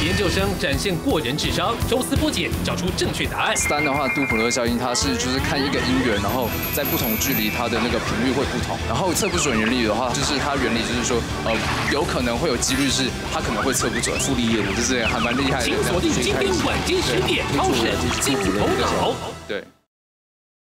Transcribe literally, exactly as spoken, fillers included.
研究生展现过人智商，抽丝剥茧找出正确答案。 三的话，杜普勒效应，它是就是看一个音源，然后在不同距离它的那个频率会不同。然后测不准原理的话，就是它原理就是说，呃，有可能会有几率是它可能会测不准。傅立叶的，就是还蛮厉害的。 请锁定今天晚间十点，超神金头脑。 对。